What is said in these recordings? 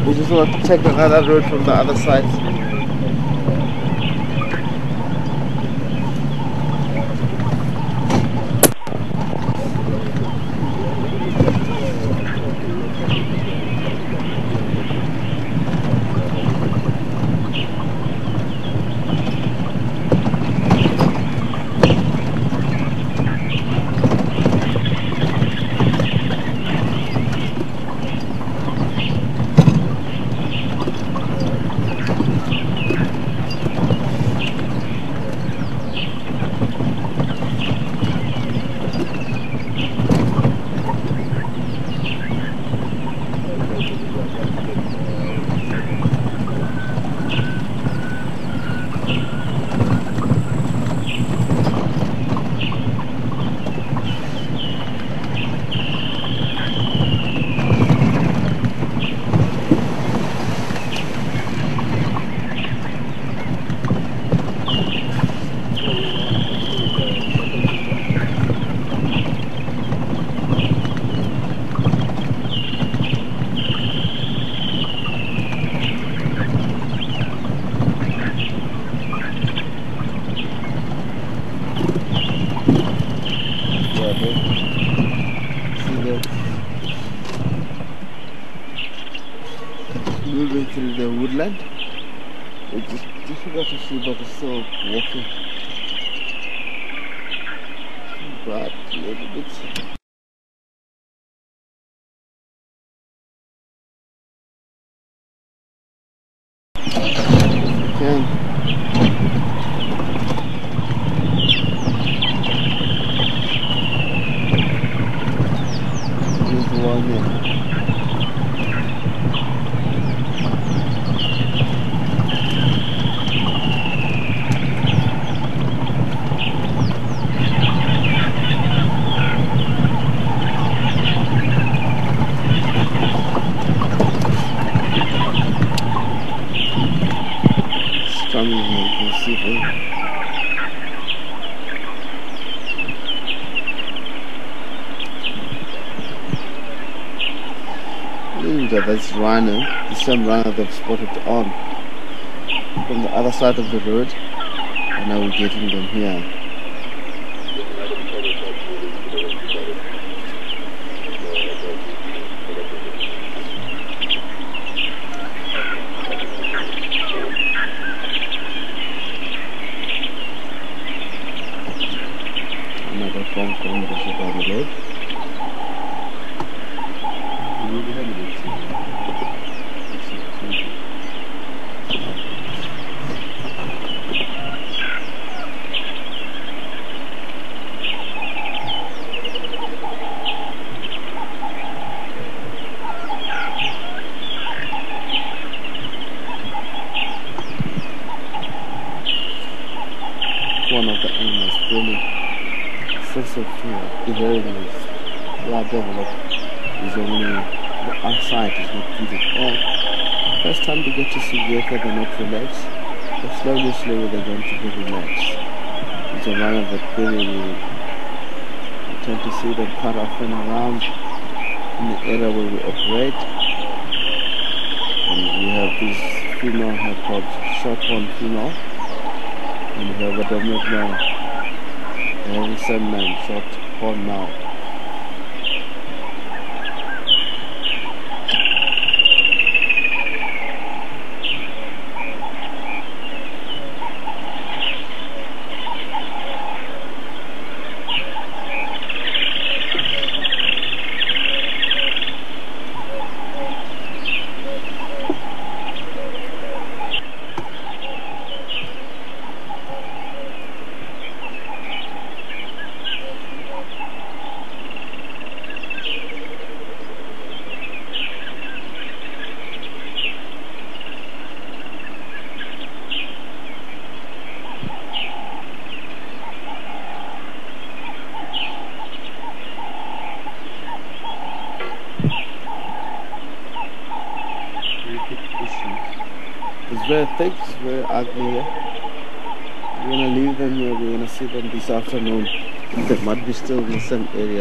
We just want to take another road from the other side. Moving through the woodland. It's just difficult to see, but it's still walking. But a little bit. Okay. Here's the one here. Coming here, you can see them. Look at this rhino, the same rhino they've spotted on from the other side of the road, and now we're getting them here. Another phone call just down the road. One of the animals really sense of awareness, well developed, is only the outside is not good at all. First time they get to see Yeka, they're not relaxed, but slowly they're going to be relaxed. It's a rhino that really you tend to see them quite often around in the area where we operate. And we have this female here called shorthorn female, and we have a dominant male. They have the same name, shorthorn male. It's very thick, it's very ugly here. We're gonna leave them here, we're gonna see them this afternoon. They might be still in the same area.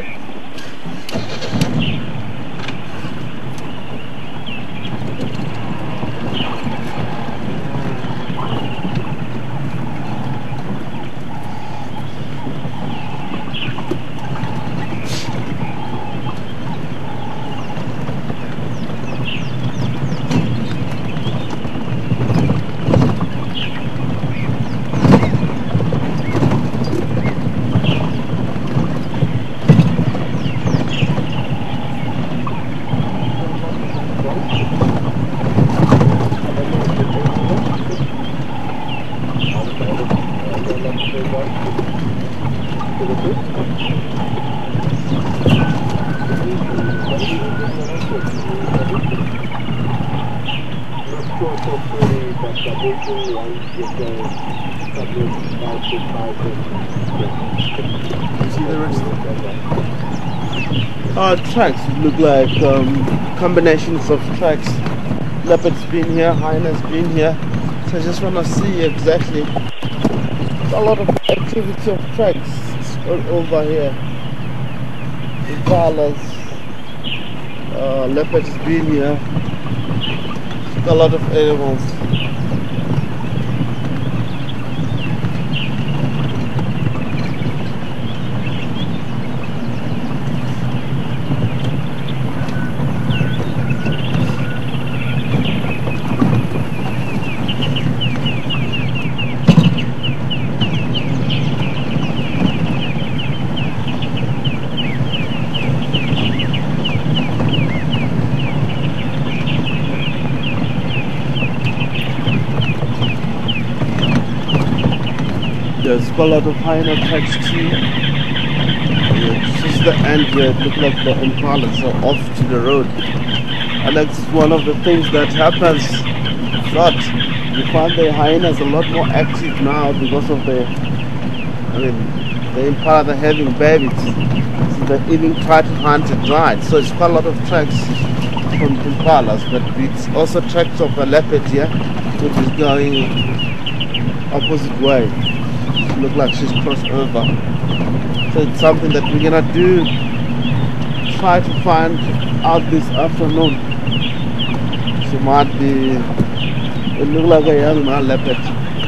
Tracks look like combinations of tracks. Leopard's been here, hyena's been here. So I just want to see exactly. There's a lot of activity of tracks all over here. Impalas, leopard's been here. A lot of animals. There's a lot of hyena tracks too. It's just the end here, it looks like the impalas are off to the road. And that's one of the things that happens a lot. You find the hyenas a lot more active now because of the impala, they're having babies. So they even try to hunt at night. So it's quite a lot of tracks from impalas, but it's also tracks of a leopard here, which is going opposite way. Look like she's crossed over. So it's something that we're gonna do, try to find out this afternoon. She might be, it looks like a young male leopard.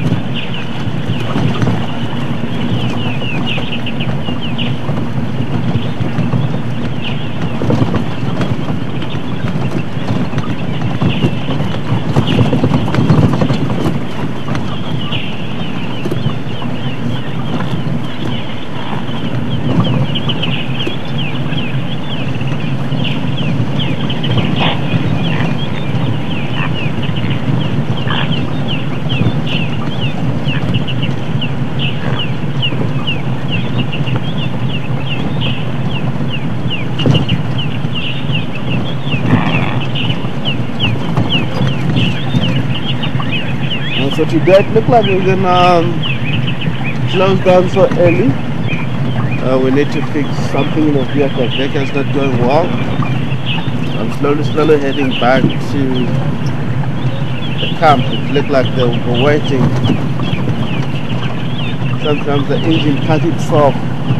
So today it looks like we're gonna close down so early. We need to fix something in the vehicle. The vehicle's not going well. I'm slowly heading back to the camp. It looked like they were waiting. Sometimes the engine cut itself.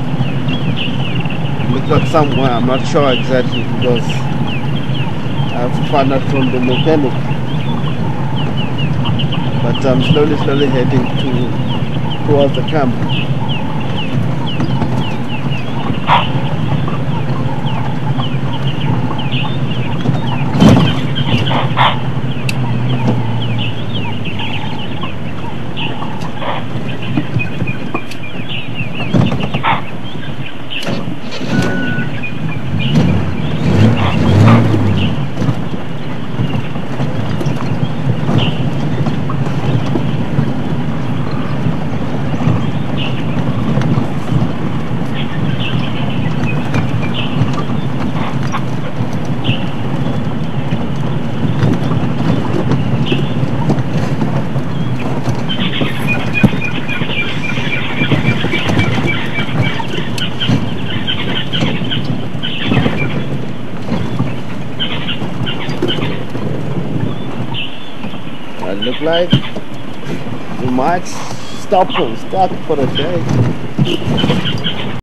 It looks like somewhere, I'm not sure exactly because I have to find out from the mechanic. But I'm slowly heading towards the camp. Look like we might stop for the day.